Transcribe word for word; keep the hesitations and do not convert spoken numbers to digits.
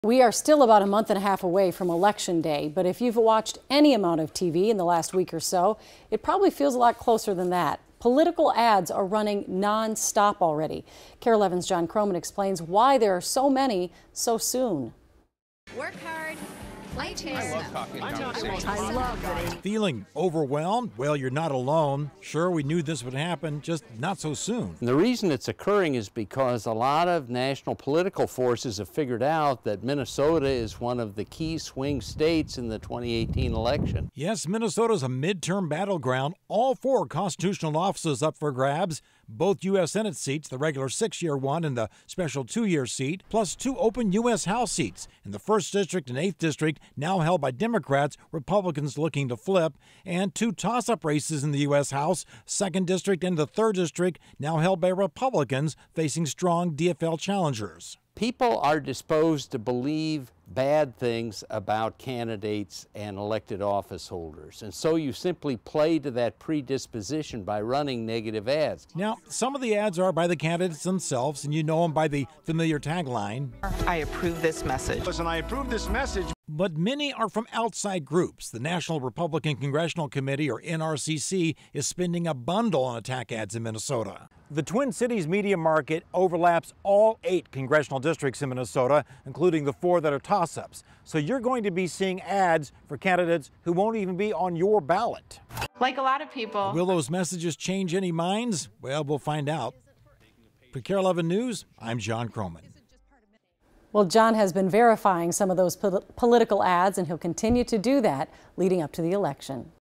We are still about a month and a half away from Election Day, but if you've watched any amount of T V in the last week or so, it probably feels a lot closer than that. Political ads are running non-stop already. KARE eleven's John Croman explains why there are so many so soon. Work hard. Play I love talking conversation. I love it. Feeling overwhelmed? Well, you're not alone. Sure, we knew this would happen, just not so soon. And the reason it's occurring is because a lot of national political forces have figured out that Minnesota is one of the key swing states in the twenty eighteen election. Yes, Minnesota's a midterm battleground. All four constitutional offices up for grabs. Both U S Senate seats, the regular six-year one and the special two-year seat, plus two open U S House seats in the first District and eighth District, now held by Democrats, Republicans looking to flip, and two toss-up races in the U S House, second District and the third District, now held by Republicans facing strong D F L challengers. People are disposed to believe bad things about candidates and elected office holders, and so you simply play to that predisposition by running negative ads. Now, some of the ads are by the candidates themselves, and you know them by the familiar tagline, I approve this message. Listen, I approve this message. but many are from outside groups. The National Republican Congressional Committee, or N R C C, is spending a bundle on attack ads in Minnesota. The Twin Cities media market overlaps all eight congressional districts in Minnesota, including the four that are toss-ups. So you're going to be seeing ads for candidates who won't even be on your ballot. Like a lot of people. Will those messages change any minds? Well, we'll find out. For KARE eleven News, I'm John Croman. Well, John has been verifying some of those pol- political ads, and he'll continue to do that leading up to the election.